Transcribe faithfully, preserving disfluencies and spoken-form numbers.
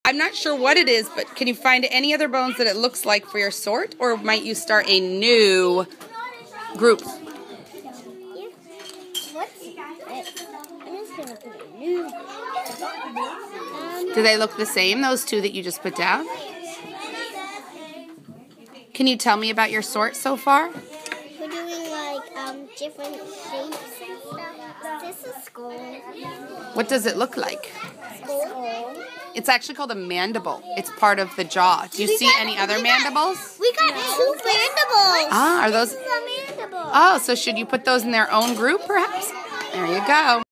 I'm not sure what it is, but can you find any other bones that it looks like for your sort, or might you start a new group? Do they look the same, those two that you just put down? Can you tell me about your sort so far? We're doing like um, different shapes and stuff. This is skull. What does it look like? Skull. It's actually called a mandible. It's part of the jaw. Do you We see got, any other we mandibles? Got, we got no. two mandibles. Ah, are those? This is a mandible. Oh, so should you put those in their own group, perhaps? There you go.